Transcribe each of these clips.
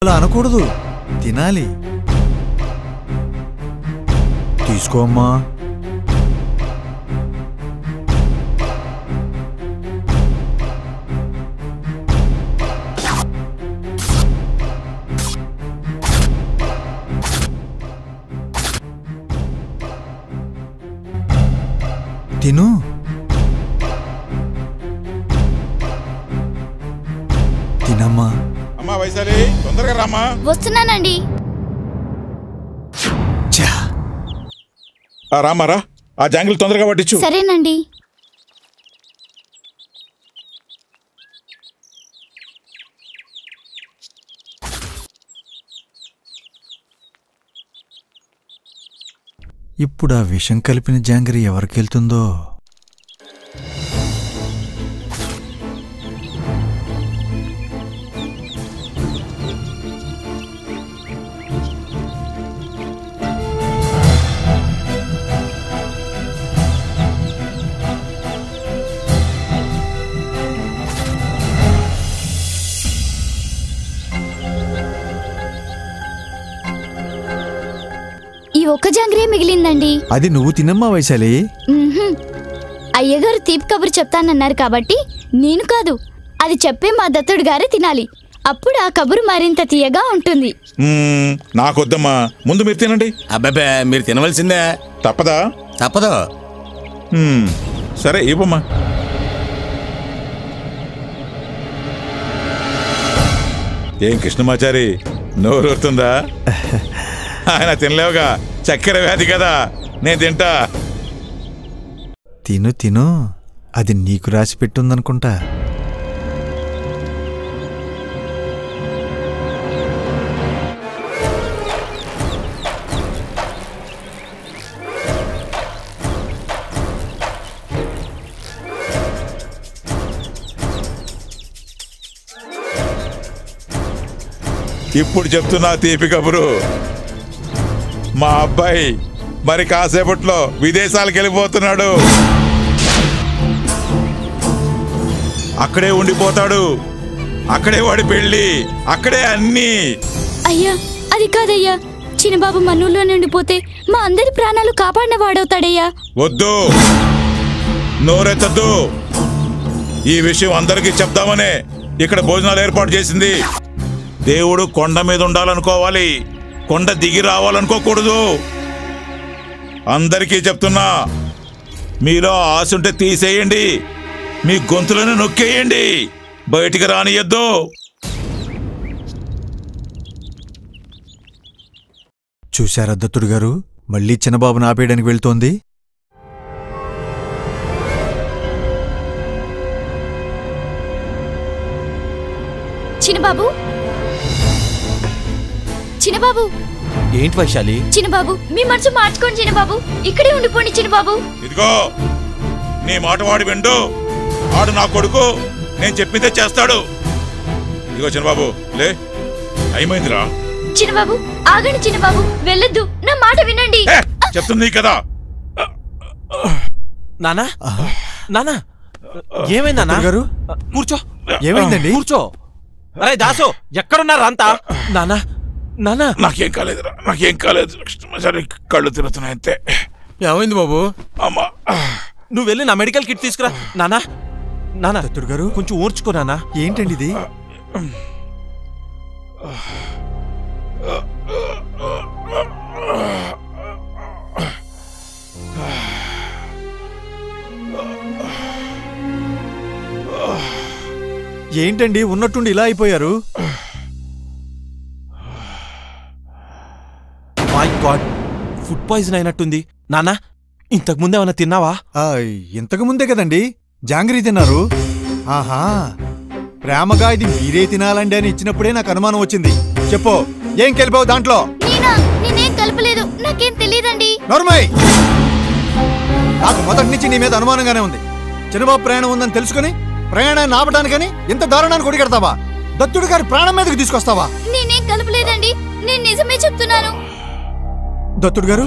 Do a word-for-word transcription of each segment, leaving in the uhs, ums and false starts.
అలా అనకూడదు, తినాలి. తీసుకోమ్మా. తిను. తినమ్మా. అమ్మా వైశాలి, తొందరగా రామ్మా. వస్తున్నానండి. రామారా, ఆ జాంగిల్ తొందరగా పట్టించు. సరేనండి. ఇప్పుడు ఆ విషం కలిపిన జాంగరి ఎవరికెళ్తుందో? ఈ ఒక్క జాంగ్రీ మిగిలిందండి. అది నువ్వు తినమ్మా వైశాలి. అయ్యగారు తీపి కబురు చెప్తానన్నారు కాబట్టి నేను కాదు, అది చెప్పే మా దత్తుడు గారే తినాలి. అప్పుడు ఆ కబురు మరింత తీయగా ఉంటుంది. నాకొద్దమ్మా, ముందు మీరు తినండి. అబ్బాబే, మీరు తినవలసిందే. తప్పదా? తప్పదు. సరే ఇవ్వమ్మా. ఏం కృష్ణమాచారి, నోరుతుందా? ఆయన తినలేవుగా, చక్కెర వ్యాధి కదా. నేను తింటా. తిను తిను, అది నీకు రాసి పెట్టుందనుకుంటా. ఇప్పుడు చెప్తున్నా తీపి కబురు. మా అబ్బాయి మరి కాసేపట్లో విదేశాలకు వెళ్ళిపోతున్నాడు. అక్కడే ఉండిపోతాడు. అక్కడే వాడి పెళ్లి, అక్కడే అన్ని. అయ్యా, అది కాదయ్యా. చిన్నబాబు మనూర్లో ఉండిపోతే మా అందరి ప్రాణాలు కాపాడిన వాడవుతాడయ్యా. వద్దు, నోరెత్తద్దు. ఈ విషయం అందరికీ చెప్దామనే ఇక్కడ భోజనాలు ఏర్పాటు చేసింది. దేవుడు కొండ మీద ఉండాలనుకోవాలి, కొండ దిగి రావాలనుకోకూడదు. అందరికీ చెప్తున్నా, మీలో ఆశ ఉంటే తీసేయండి, మీ గొంతులను నొక్కేయండి, బయటికి రానియద్దు. చూశారా దత్తుడు గారు, మళ్ళీ చిన్నబాబుని ఆపేయడానికి వెళ్తోంది. చిన్నబాబు, చిన్నబాబు. ఏంటి వైశాలి? చిన్నబాబు, మీ మనసు మార్చుకోండి చిన్నబాబు. ఇక్కడే ఉండిపోండి చిన్నబాబు. ఇదిగో, నీ మాట వాడి విండు. ఆడు నా కొడుకు, నేను చెప్పిందే చేస్తాడు. ఇదిగో చిన్నబాబు, లే, అయిపోయిందిరా. చిన్నబాబు ఆగండి. చిన్నబాబు వెళ్ళొద్దు, నా మాట వినండి. చెప్తుంది కదా. నానా, నానా, ఏమైంది నాన్న గారు? కూర్చో. ఏమైందండి? కూర్చో. అరే దాసు, ఎక్కడున్నారు అంతా? నానా, నానా, నాకేం కాలేదురా, నాకేం కాలేదు. కళ్ళు తిరుగుతున్నాయి అంతే. ఏమైంది బాబు? అమ్మా, నువ్వు వెళ్ళి నా మెడికల్ కిట్ తీసుకురా. నానా, నానా, దత్తుడు గారు కొంచెం ఓర్చుకో నానా. ఏంటండి ఇది? ఏంటండి ఉన్నట్టుండి ఇలా అయిపోయారు? మై గాడ్, ఫుడ్ పాయిజన్ అయినట్టుంది. నానా, ఇంతకు ముందు ఏమైనా తిన్నావా? ఇంతకు ముందే కదండి జాంగ్రీ తిన్నారు. ఆహా, ప్రేమగా ఇది మీరే తినాలండి అని ఇచ్చినప్పుడే నాకు అనుమానం వచ్చింది. చెప్పు, ఏం కలిపావు దాంట్లో? నేనేం కలపలేదు, నాకేం తెలియదండి. నోర్మై, నాకు మొదటి నుంచి నీ మీద అనుమానంగానే ఉంది. చిన్నబాబు ప్రయాణం ఉందని తెలుసుకుని ప్రయాణాన్ని ఆపడానికని ఇంత దారుణాన్ని కొడిగడతావా? దత్తుడు గారి ప్రాణం మీదకి తీసుకొస్తావా? నేనేం కలపలేదండి, నేను నిజమే చెప్తున్నాను. దత్తుడు గారు,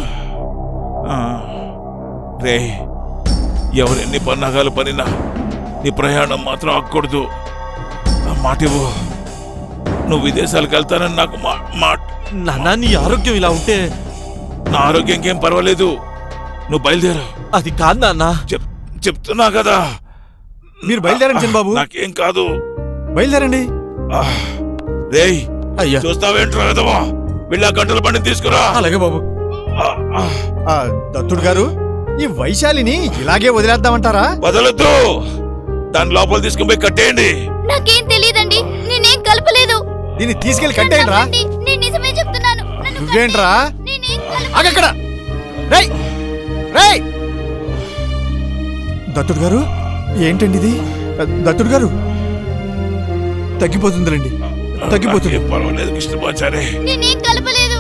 రే, ఎవరెన్ని పన్నాగాలు పనినా నీ ప్రయాణం మాత్రం ఆగకూడదు. మాట ఇవ్వు. నువ్వు విదేశాలకు వెళ్తానని నాకు మా మాట. నాన్న నీ ఆరోగ్యం ఇలా ఉంటే నా ఆరోగ్యంకి ఏం పర్వాలేదు, నువ్వు బయలుదేరు. అది కాదు నాన్న. చెప్ చెప్తున్నా కదా. మీరు బయలుదేరండి చిన్నబాబు. నాకేం కాదు, బయలుదేరండి. రేయ్ అయ్యా చూస్తావేంట్రా కదవా, వెళ్ళా గంటల బండి తీసుకురా. అలాగే బాబు. దత్తుడు గారు, ఈ వైశాలిని ఇలాగే వదిలేద్దామంటారా? వదలొద్దు, దాని లోపల తీసుకుని పోయి కట్టేయండి. నాకేం తెలియదండి, నేనేం కలపలేదు. దీన్ని తీసుకెళ్లి కట్టేయండి రా. నేను నిజమే చెప్తున్నాను. నువ్వేంట్రా ఆగక్కడ. రేయ్ రేయ్ దత్తుడు గారు, ఏంటండి ఇది? దత్తుడు గారు, తగ్గిపోతుందిలేండి, తగ్గిపోతుంది. పర్వాలేదు కృష్ణమాచారి, నేనేం కలపలేదు.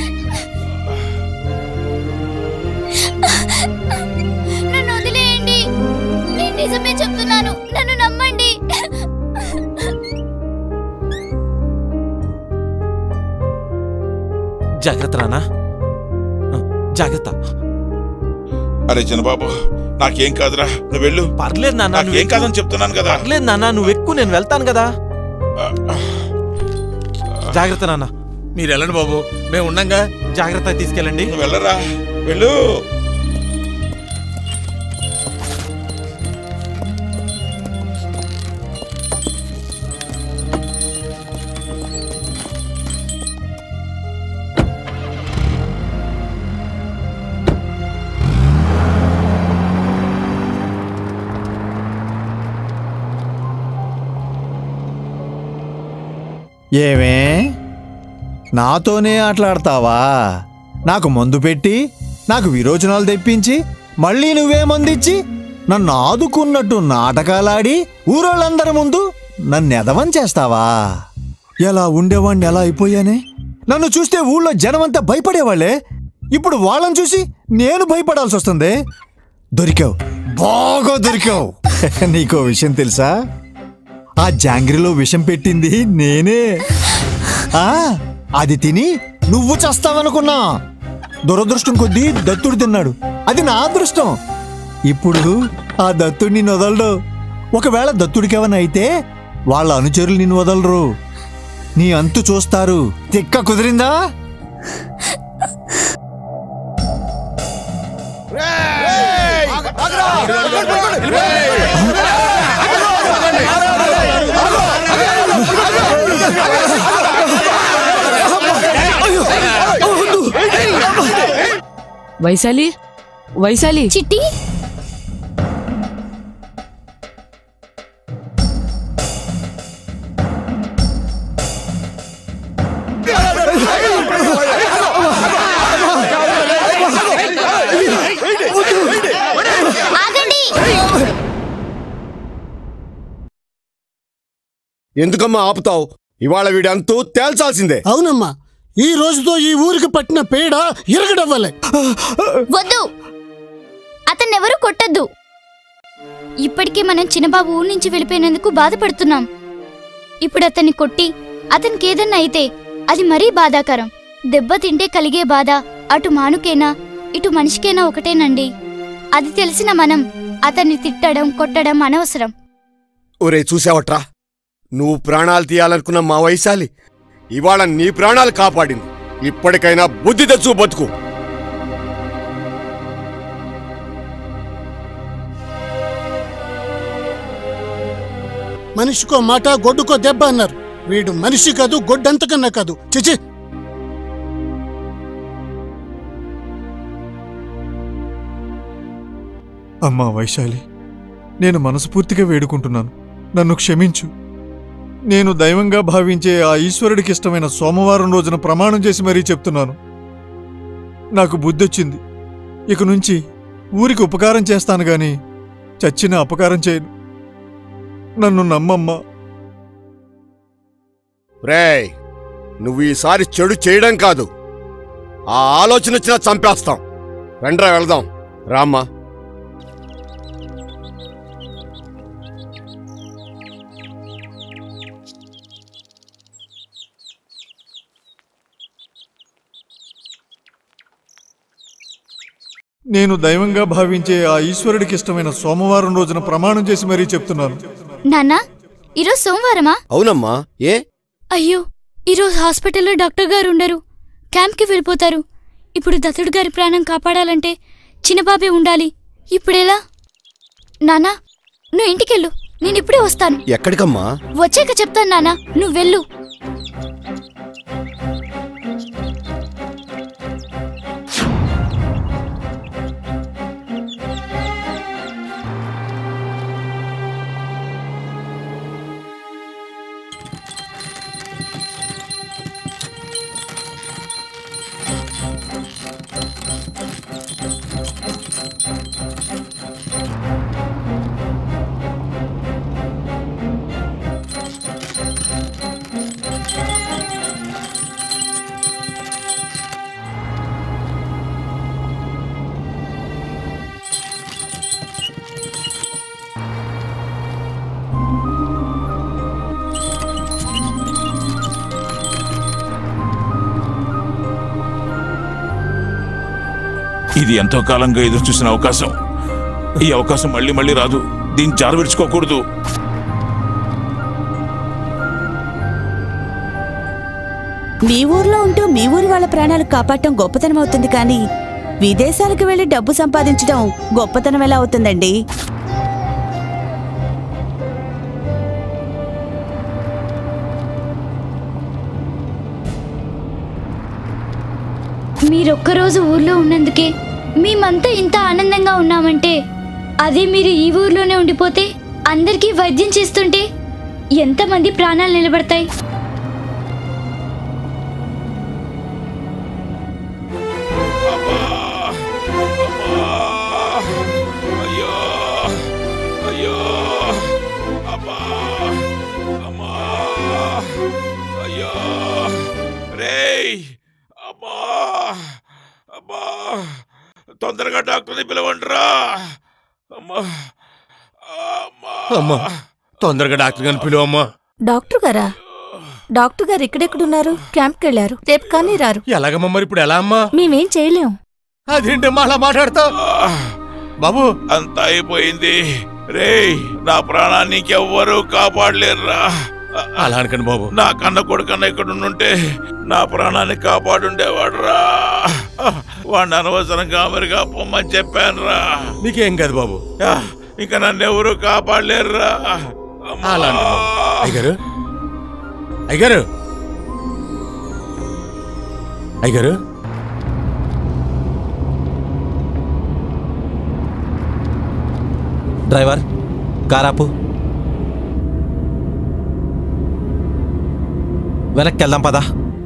నన్ను వదిలేయండి, నేను నిజమే చెప్తున్నాను, నన్ను నమ్మండి. జాగ్రత్త నాన్న, జాగ్రత్త. అరే చిన్నబాబు, నాకేం కాదురా, నువ్వు వెళ్ళు. పర్లేదు నాన్న, నాకేం కాదని చెప్తున్నాను కదా. పర్లేదు నాన్న, నువ్వు ఎక్కువ, నేను వెళ్తాను కదా. జాగ్రత్త నాన్న. మీరు వెళ్ళండి బాబు, మేము ఉన్నాగా. జాగ్రత్త తీసుకెళ్ళండి. నువ్వు వెళ్ళరా, వెళ్ళు. ఏమే, నాతోనే ఆటలాడతావా? నాకు మందు పెట్టి, నాకు విరోచనాలు తెప్పించి, మళ్ళీ నువ్వే మందిచ్చి నన్ను ఆదుకున్నట్టు నాటకాలాడి ఊరోళ్ళందరి ముందు నన్ను ఎదవం చేస్తావా? ఎలా ఉండేవాణ్ణి ఎలా అయిపోయానే? నన్ను చూస్తే ఊళ్ళో జనమంతా భయపడేవాళ్లే, ఇప్పుడు వాళ్ళని చూసి నేను భయపడాల్సి వస్తుంది. దొరికావు, బాగా దొరికావు. నీకో విషయం తెలుసా? ఆ జాంగ్రీలో విషం పెట్టింది నేనే. ఆ అది తిని నువ్వు చస్తావనుకున్నా. దురదృష్టం కొద్దీ దత్తుడు తిన్నాడు, అది నా అదృష్టం. ఇప్పుడు ఆ దత్తుడు నిన్ను వదలడు. ఒకవేళ దత్తుడికేమన్నా అయితే వాళ్ళ అనుచరులు నిన్ను వదలరు, నీ అంతు చూస్తారు. తిక్క కుదిరిందా? వైశాలి, వైశాలి. చిట్టి, ఎందుకమ్మా ఆపుతావు? ఇవాళ వీడి అంతూ తేల్చాల్సిందే. అవునమ్మా, ఈ రోజుతో ఈ ఊరికి పట్టిన పేడ ఇరగడవ్వాలి. వద్దు, అతన్నెవరూ కొట్టద్దు. ఇప్పటికే మనం చిన్నబాబు ఊరి నుంచి వెళ్ళిపోయినందుకు బాధపడుతున్నాం. ఇప్పుడు అతన్ని కొట్టి అతనికి ఏదన్నా అయితే అది మరీ బాధాకరం. దెబ్బ తింటే కలిగే బాధ అటు మానుకేనా ఇటు మనిషికేనా ఒకటేనండి. అది తెలిసిన మనం అతన్ని తిట్టడం కొట్టడం అనవసరం. ఒరే చూసావట్రా, నువ్వు ప్రాణాలు తీయాలనుకున్న మా వైశాలి ఇవాళ నీ ప్రాణాలు కాపాడింది. ఇప్పటికైనా బుద్ధి తెచ్చు బతుకు. మనిషికో మాట గొడ్డుకో దెబ్బ అన్నారు. వీడు మనిషి కాదు, గొడ్డంతకన్నా కాదు. చిచి, అమ్మా వైశాలి, నేను మనస్ఫూర్తిగా వేడుకుంటున్నాను, నన్ను క్షమించు. నేను దైవంగా భావించే ఆ ఈశ్వరుడికి ఇష్టమైన సోమవారం రోజున ప్రమాణం చేసి మరీ చెప్తున్నాను. నాకు బుద్ధొచ్చింది. ఇక నుంచి ఊరికి ఉపకారం చేస్తాను గాని చచ్చిన అపకారం చేయను. నన్ను నమ్మమ్మా. రేయ్, నువ్వు ఈసారి చెడు చేయడం కాదు, ఆ ఆలోచన వచ్చినా చంపేస్తాం. రండ్రా వెళదాం. రామ్మా. నేను దైవంగా భావించే ఆ ఈశ్వరుడికి ఇష్టమైన సోమవారం రోజున ప్రమాణం చేసి మరీ చెప్తున్నాను. నాన్నా, ఈరోజు సోమవారమా? అవునమ్మా. ఏ? అయ్యో, ఈరోజు హాస్పిటల్లో డాక్టర్ గారు ఉండరు, క్యాంప్కి వెళ్ళిపోతారు. ఇప్పుడు దత్తుడు గారి ప్రాణం కాపాడాలంటే చిన్నబాబే ఉండాలి. ఇప్పుడెలా? నానా, నువ్వు ఇంటికెళ్ళు, నేను ఇప్పుడే వస్తాను. ఎక్కడికమ్మా? వచ్చాక చెప్తాను నానా, నువ్వు వెళ్ళు. ఇది ఎంతో కాలంగా ఎదురు చూసిన అవకాశం. ఈ అవకాశం మళ్ళీ మళ్ళీ రాదు. దీన్ని జారు విడుచుకోకూడదు. మీ ఊర్లో ఉంటూ మీ ఊరి వాళ్ళ ప్రాణాలు కాపాడటం గొప్పతనం అవుతుంది, కానీ విదేశాలకు వెళ్లి డబ్బు సంపాదించడం గొప్పతనం ఎలా అవుతుందండి? మీరొక్కరోజు ఊర్లో ఉన్నందుకే మేమంతా ఇంత ఆనందంగా ఉన్నామంటే, అదే మీరు ఈ ఊర్లోనే ఉండిపోతే అందరికీ వైద్యం చేస్తుంటే ఎంతమంది ప్రాణాలు నిలబడతాయి? తొందరగా డాక్టర్ని పిలవండిరా. అమ్మా, తొందరగా డాక్టర్ గారిని పిలువమ్మా. డాక్టర్ గారా? డాక్టర్ గారు ఎక్కడెక్కడున్నారు? క్యాంప్కి వెళ్ళారు, రేపు కానీ రారు. ఎలాగమ్మా మరి? ఇప్పుడు ఎలా అమ్మా? మేమేం చేయలేం. అదేంటమ్మా అలా మాట్లాడతావు? బాబు, అంతా అయిపోయింది. రేయ్, నా ప్రాణాన్ని ఇంకెవ్వరూ కాపాడలేరురా. అలా అనకండి బాబు. నా కన్న కొడుకన్నా ఇక్కడ ఉండుంటే నా ప్రాణాన్ని కాపాడుండేవాడు రా. వాడిని అనవసరంగా అమెరికా పొమ్మని చెప్పాను రా. నీకేం కాదు బాబు. ఇంకా నన్ను ఎవరు కాపాడలేరురా. అయ్యగారు, అయ్యగారు, అయ్యగారు, డ్రైవర్ కారాపు, వెనక్కి వెళ్దాం పదా.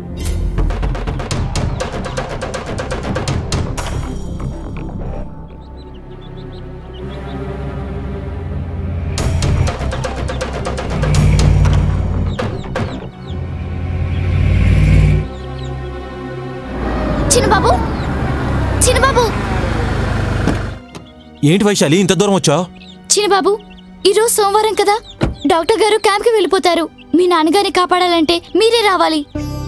చిన్నబాబు, చిన్నబాబు. ఏంటి వైశాలి ఇంత దూరం వచ్చావు? చిన్నబాబు, ఈరోజు సోమవారం కదా, డాక్టర్ గారు క్యాంప్కి వెళ్ళిపోతారు. మీ నాన్నగారిని కాపాడాలంటే మీరే రావాలి.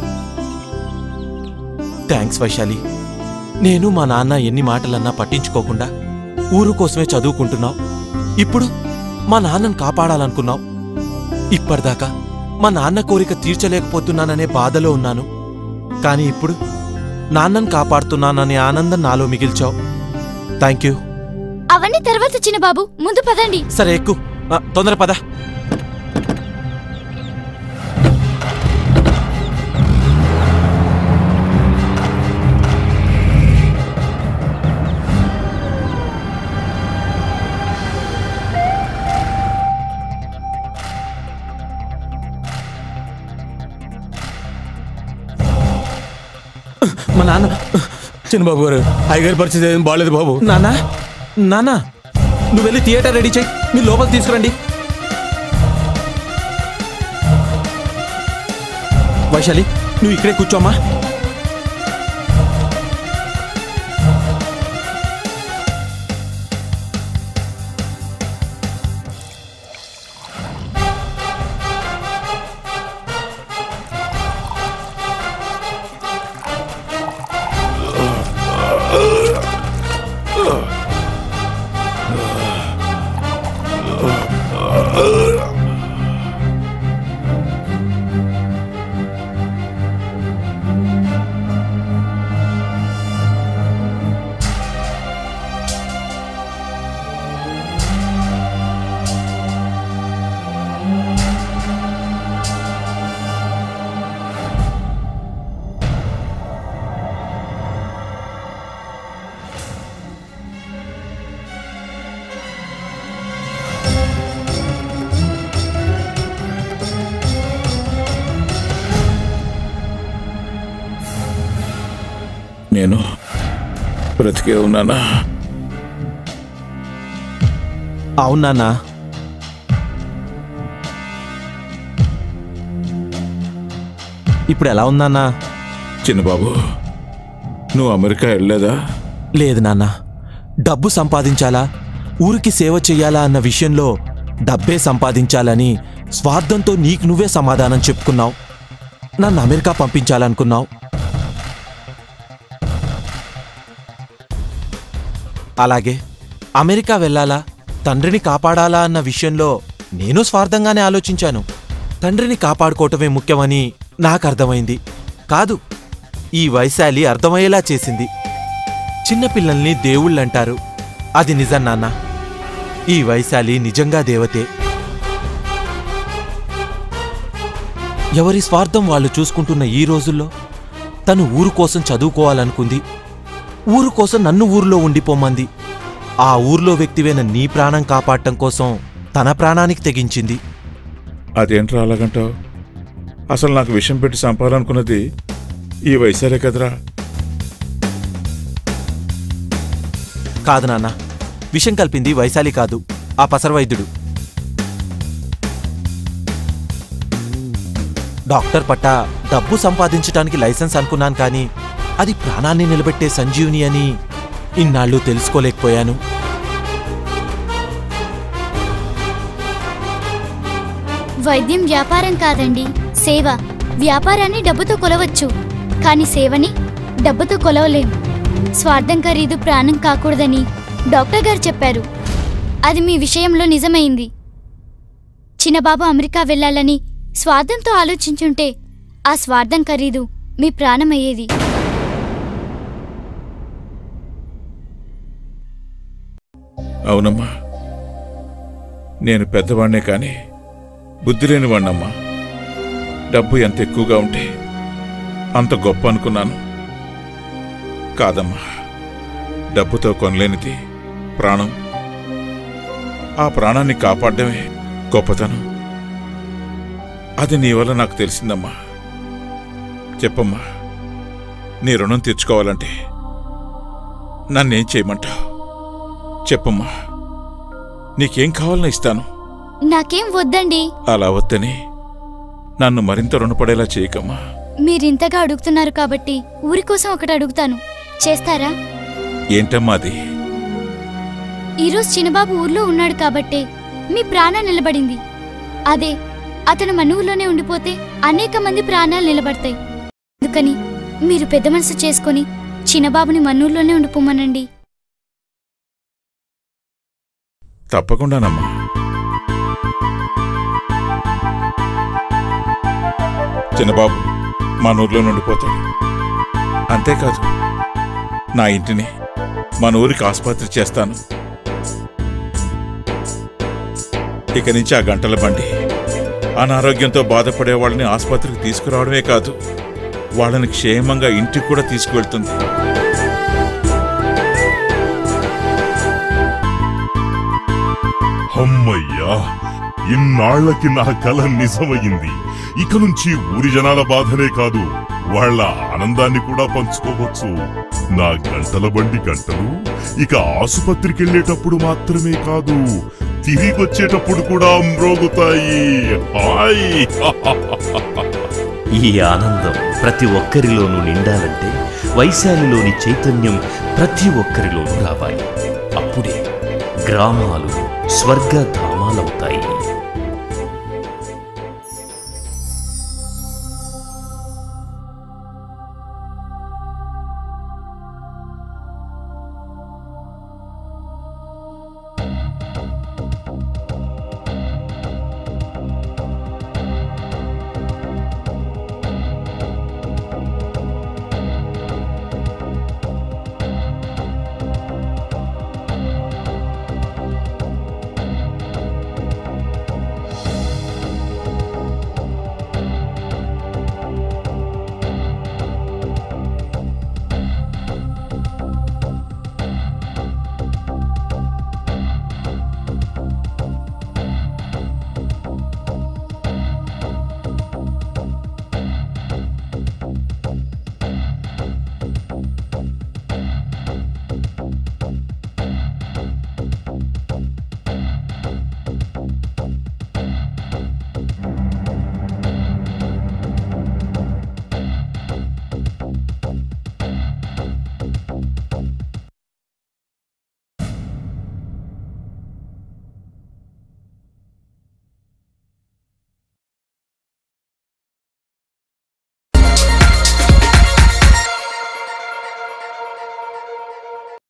థ్యాంక్స్ వైశాలి. నేను మా నాన్న ఎన్ని మాటలన్నా పట్టించుకోకుండా ఊరు కోసమే చదువుకుంటున్నావు. ఇప్పుడు మా నాన్నను కాపాడాలనుకున్నావు. ఇప్పటిదాకా మా నాన్న కోరిక తీర్చలేకపోతున్నాననే బాధలో ఉన్నాను. కానీ ఇప్పుడు నాన్నను కాపాడుతున్నాననే ఆనందం నాలో మిగిల్చావు. Thank you. అవన్నీ తర్వాత చిన్నబాబు, ముందు పదండి. సరే ఎక్కు, తొందర పద. మా నాన్న. చిన్నబాబు గారు, అయ్యగారి పరిస్థితి ఏం బాగాలేదు బాబు. నానా, నానా, నువ్వు వెళ్ళి థియేటర్ రెడీ చేయి, మీరు లోపల తీసుకురండి. వైశాలి, నువ్వు ఇక్కడే కూర్చోమ్మా. నేను బ్రతికే ఉన్నానా? అవునానా? ఇప్పుడు ఎలా ఉందన్నా? చిన్నబాబు, నువ్వు అమెరికా వెళ్ళలేదా? లేదు నాన్న. డబ్బు సంపాదించాలా, ఊరికి సేవ చెయ్యాలా అన్న విషయంలో డబ్బే సంపాదించాలని స్వార్థంతో నీకు నువ్వే సమాధానం చెప్పుకున్నావు. నన్ను అమెరికా పంపించాలనుకున్నావు. అలాగే అమెరికా వెళ్ళాలా, తండ్రిని కాపాడాలా అన్న విషయంలో నేను స్వార్థంగానే ఆలోచించాను. తండ్రిని కాపాడుకోవటమే ముఖ్యమని నాకు అర్థమైంది. కాదు, ఈ వైశాలి అర్థమయ్యేలా చేసింది. చిన్నపిల్లల్ని దేవుళ్ళంటారు, అది నిజం నాన్న. ఈ వైశాలి నిజంగా దేవతే. ఎవరి స్వార్థం వాళ్ళు చూసుకుంటున్న ఈ రోజుల్లో తను ఊరు కోసం చదువుకోవాలనుకుంది. ఊరు కోసం నన్ను ఊరిలో ఉండిపోమంది. ఆ ఊర్లో వ్యక్తివైన నీ ప్రాణం కాపాడటం కోసం తన ప్రాణానికి తెగించింది. అదేంట్రా అలాగంటావు? అసలు నాకు విషం పెట్టి చంపాలనుకున్నది ఈ వైశాలే కదరా? కాదు నాన్న, విషం కల్పింది వైశాలి కాదు, ఆ పసరవైద్యుడు. డాక్టర్ పట్ట డబ్బు సంపాదించటానికి లైసెన్స్ అనుకున్నాను, కానీ అది ప్రాణాన్ని నిలబెట్టే సంజీవుని అని ఇన్నాళ్ళు తెలుసుకోలేకపోయాను. వైద్యం వ్యాపారం కాదండి, సేవ. వ్యాపారాన్ని డబ్బుతో కొలవచ్చు, కానీ సేవని డబ్బుతో కొలవలేం. స్వార్థం ఖరీదు ప్రాణం కాకూడదని డాక్టర్ గారు చెప్పారు. అది మీ విషయంలో నిజమైంది. చిన్నబాబు అమెరికా వెళ్ళాలని స్వార్థంతో ఆలోచించుంటే ఆ స్వార్థం ఖరీదు మీ ప్రాణమయ్యేది. అవునమ్మా, నేను పెద్దవాణ్ణే కానీ బుద్ధి లేని వాణ్ణమ్మా. డబ్బు ఎంత ఎక్కువగా ఉంటే అంత గొప్ప అనుకున్నాను. కాదమ్మా, డబ్బుతో కొనలేనిది ప్రాణం. ఆ ప్రాణాన్ని కాపాడడమే గొప్పతనం. అది నీ వల్ల నాకు తెలిసిందమ్మా. చెప్పమ్మా, నీ రుణం తీర్చుకోవాలంటే నన్నేం చేయమంటావు? చెప్పమ్మా, నీకేం కావాలన్నా ఇస్తాను. నాకేం వద్దండి. అలా వద్దని నన్ను మరింత రుణపడేలా చేయకమ్మా. మీరింతగా అడుగుతున్నారు కాబట్టి ఊరి కోసం ఒకటి అడుగుతాను, చేస్తారా? ఏంటమ్మా అది? ఈరోజు చిన్నబాబు ఊర్లో ఉన్నాడు కాబట్టే మీ ప్రాణం నిలబడింది. అదే అతను మన ఊర్లోనే ఉండిపోతే అనేక మంది ప్రాణాలు నిలబడతాయి. అందుకని మీరు పెద్ద మనసు చేసుకొని చిన్నబాబుని మన ఊర్లోనే ఉండిపోమనండి. తప్పకుండానమ్మా. చిన్నబాబు మన ఊర్లో ఉండిపోతాడు. అంతేకాదు, నా ఇంటిని మన ఊరికి ఆసుపత్రి చేస్తాను. ఇక నుంచి ఆ గంటల బండి అనారోగ్యంతో బాధపడే వాళ్ళని ఆసుపత్రికి తీసుకురావడమే కాదు, వాళ్ళని క్షేమంగా ఇంటికి కూడా తీసుకువెళ్తుంది. అమ్మయ్యా, ఇన్నాళ్లకి నా కల నిజమయ్యింది. ఇక నుంచి ఊరి జనాల బాధనే కాదు, వాళ్ల ఆనందాన్ని కూడా పంచుకోవచ్చు. నా గంటల బండి గంటలు ఇక ఆసుపత్రికెళ్లేటప్పుడు మాత్రమే కాదు, తిరిగొచ్చేటప్పుడు కూడా మ్రోగుతాయి. ఈ ఆనందం ప్రతి ఒక్కరిలోనూ నిండాలంటే వైశాలిలోని చైతన్యం ప్రతి ఒక్కరిలోనూ రావాలి. అప్పుడే గ్రామాలు స్వర్గధామాలవుతాయి.